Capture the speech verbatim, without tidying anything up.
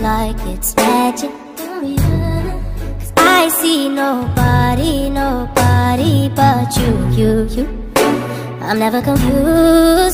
like it's magic. Cause I see nobody, nobody but you, you, you. I'm never confused.